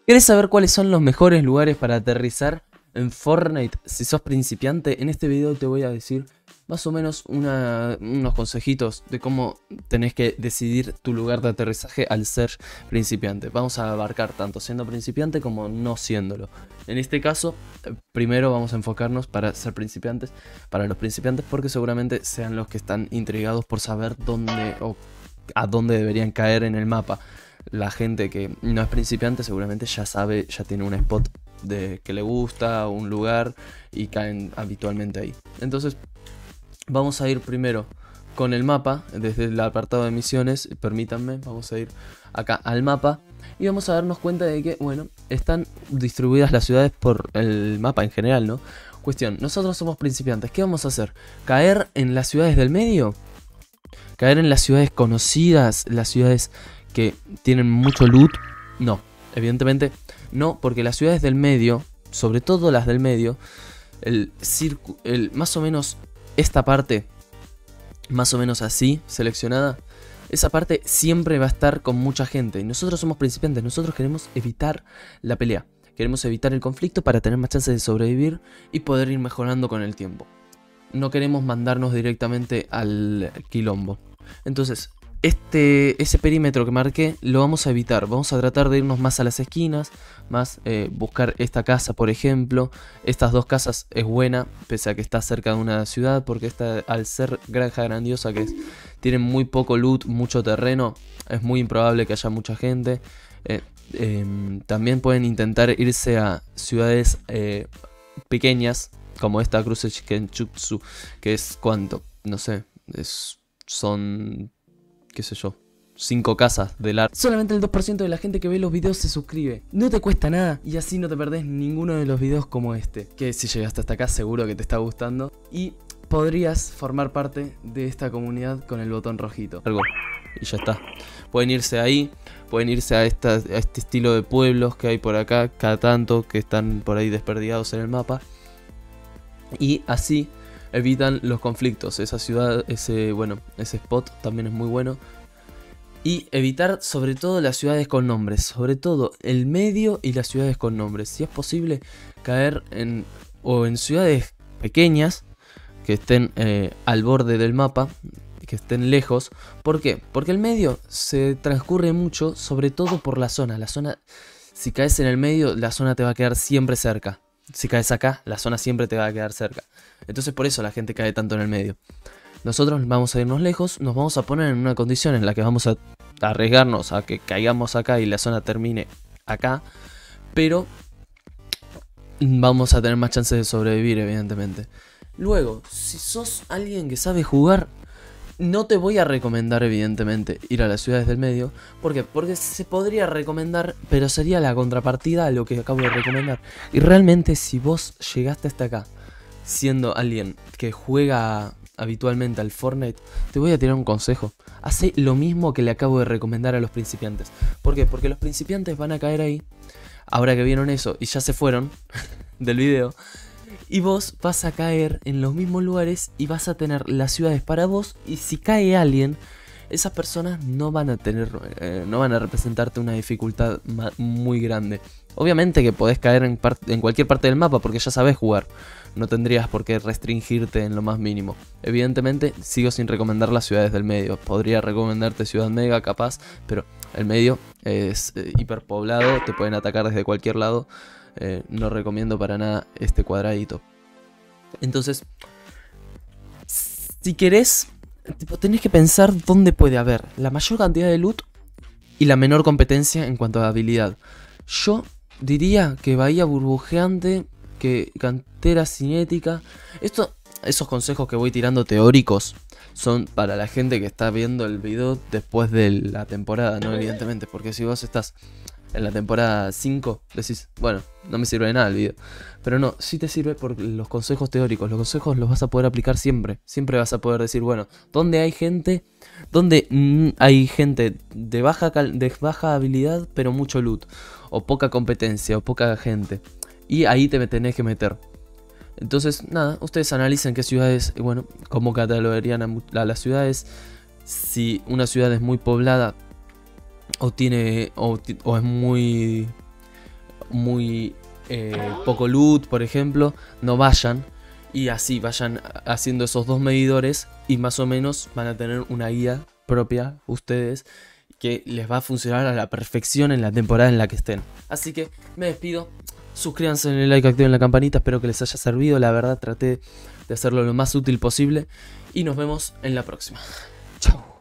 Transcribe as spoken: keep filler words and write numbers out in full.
¿Querés saber cuáles son los mejores lugares para aterrizar en Fortnite si sos principiante? En este video te voy a decir más o menos una, unos consejitos de cómo tenés que decidir tu lugar de aterrizaje al ser principiante. Vamos a abarcar tanto siendo principiante como no siéndolo. En este caso, primero vamos a enfocarnos para ser principiantes, para los principiantes, porque seguramente sean los que están intrigados por saber dónde o a dónde deberían caer en el mapa. La gente que no es principiante seguramente ya sabe, ya tiene un spot de que le gusta, un lugar, y caen habitualmente ahí. Entonces vamos a ir primero con el mapa, desde el apartado de misiones, permítanme, vamos a ir acá al mapa y vamos a darnos cuenta de que, bueno, están distribuidas las ciudades por el mapa en general, ¿no? Cuestión, nosotros somos principiantes, ¿qué vamos a hacer? ¿Caer en las ciudades del medio? ¿Caer en las ciudades conocidas, las ciudades que tienen mucho loot? No, evidentemente no, porque las ciudades del medio, sobre todo las del medio, el circo, el más o menos esta parte, más o menos así, seleccionada, esa parte siempre va a estar con mucha gente. Y nosotros somos principiantes, nosotros queremos evitar la pelea, queremos evitar el conflicto para tener más chances de sobrevivir y poder ir mejorando con el tiempo. No queremos mandarnos directamente al quilombo. Entonces, este, ese perímetro que marqué lo vamos a evitar. Vamos a tratar de irnos más a las esquinas, más eh, buscar esta casa, por ejemplo. Estas dos casas es buena, pese a que está cerca de una ciudad, porque esta, al ser granja grandiosa, que es, tienen muy poco loot, mucho terreno, es muy improbable que haya mucha gente. Eh, eh, también pueden intentar irse a ciudades eh, pequeñas, como esta Cruce Kenchutsu, que es ¿cuánto? No sé, es, son, qué sé yo, cinco casas de largo. Solamente el dos por ciento de la gente que ve los videos se suscribe. No te cuesta nada y así no te perdés ninguno de los videos como este, que si llegaste hasta acá seguro que te está gustando. Y podrías formar parte de esta comunidad con el botón rojito. Algo. Y ya está. Pueden irse ahí, pueden irse a, esta, a este estilo de pueblos que hay por acá, cada tanto, que están por ahí desperdigados en el mapa. Y así evitan los conflictos. Esa ciudad, ese, bueno, ese spot también es muy bueno. Y evitar sobre todo las ciudades con nombres. Sobre todo el medio y las ciudades con nombres. Si es posible caer en, o en ciudades pequeñas que estén eh, al borde del mapa, que estén lejos. ¿Por qué? Porque el medio se transcurre mucho, sobre todo por la zona. La zona, si caes en el medio, la zona te va a quedar siempre cerca. Si caes acá, la zona siempre te va a quedar cerca. Entonces por eso la gente cae tanto en el medio. Nosotros vamos a irnos lejos, nos vamos a poner en una condición en la que vamos a arriesgarnos a que caigamos acá y la zona termine acá. Pero vamos a tener más chances de sobrevivir, evidentemente. Luego, si sos alguien que sabe jugar, no te voy a recomendar, evidentemente, ir a las ciudades del medio. ¿Por qué? Porque se podría recomendar, pero sería la contrapartida a lo que acabo de recomendar. Y realmente, si vos llegaste hasta acá siendo alguien que juega habitualmente al Fortnite, te voy a tirar un consejo. Hacé lo mismo que le acabo de recomendar a los principiantes. ¿Por qué? Porque los principiantes van a caer ahí, ahora que vieron eso y ya se fueron del video. Y vos vas a caer en los mismos lugares y vas a tener las ciudades para vos. Y si cae alguien, esas personas no van a tener, eh, no van a representarte una dificultad muy grande. Obviamente que podés caer en, en cualquier parte del mapa porque ya sabés jugar. No tendrías por qué restringirte en lo más mínimo. Evidentemente sigo sin recomendar las ciudades del medio. Podría recomendarte Ciudad Mega capaz, pero el medio es eh, hiperpoblado, te pueden atacar desde cualquier lado. Eh, no recomiendo para nada este cuadradito. Entonces, si querés, tipo, tenés que pensar dónde puede haber la mayor cantidad de loot y la menor competencia en cuanto a habilidad. Yo diría que Bahía Burbujeante, que Cantera Cinética. Esto, esos consejos que voy tirando teóricos son para la gente que está viendo el video después de la temporada, ¿no? Evidentemente, porque si vos estás en la temporada cinco, decís, bueno, no me sirve de nada el video. Pero no, sí te sirve por los consejos teóricos. Los consejos los vas a poder aplicar siempre. Siempre vas a poder decir, bueno, ¿dónde hay gente? ¿Dónde mm, hay gente de baja, de baja habilidad pero mucho loot? O poca competencia, o poca gente. Y ahí te tenés que meter. Entonces, nada, ustedes analicen qué ciudades, bueno, cómo catalogarían a, a las ciudades. Si una ciudad es muy poblada, o tiene o, o es muy muy eh, poco loot, por ejemplo, no vayan. Y así vayan haciendo esos dos medidores y más o menos van a tener una guía propia ustedes que les va a funcionar a la perfección en la temporada en la que estén. Así que me despido. Suscríbanse en el like, activen la campanita. Espero que les haya servido. La verdad traté de hacerlo lo más útil posible. Y nos vemos en la próxima. Chao.